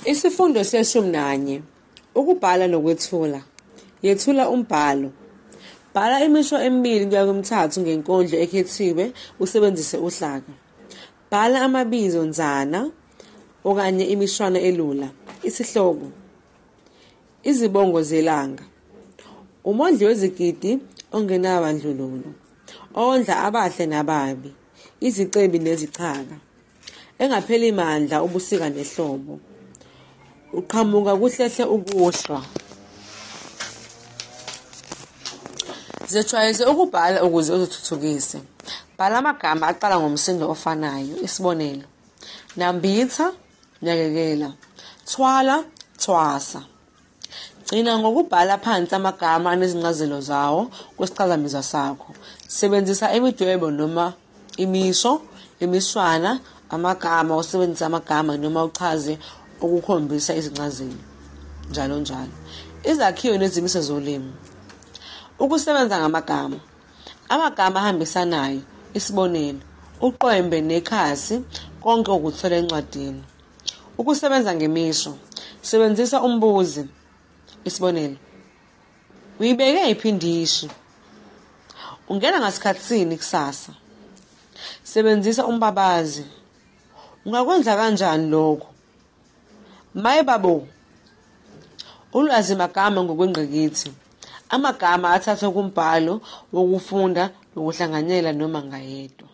Isifundo se-11. Ukubhala nokwethula. Yethula umbhalo. Bhala imisho emibili kuya kwemithathu ngenkondlo ekhethiwe usebenzise uhlaka. Bhala amabizo nzana okanye imishwana elula. Isihloko. Izibongo zelanga. Umondli wezigidi ongenabandlululo. Ondla abahle nababi. Izicebi nezichaka. Engapheli mandla ubusika nehlobo. Uqhamuka kuhlehle ukuhlwa. Zejwayeze ukubhala ukuze uzithuthukise. Bhala amagama aqala ngomsindo ofanayo. Isibonelo: nambitha, nyakekela, thwala, thwasa. Gcina ngokubhala phansi amagama anezincazelo zawo kwisichazamazwi sakho. Sebenzisa imidwebo noma imisho, imishwana, amagama, usebenzisa amagama noma uchaze ukukhombisa izincazelo, njalo njalo. Izakhiwo nezimiso zolimi. Ukusebenza ngamagama. Amagama ahambisanayo. Isibonelo: uqwembe nekhasi konke ukuthola encwadini. Ukusebenza ngemisho. Sebenzisa umbuzi. Isibonelo: uyibeke yiphi indishi? Ungena ngasikhatsini kusasa? Sebenzisa umbabazi. Ungakwenza kanjani lokho? Mayebabo. Ulwazi magama ngokwengqikithi. Amagama athathwa kumbhalo wokufunda nokuhlanganyela noma ngayedwa.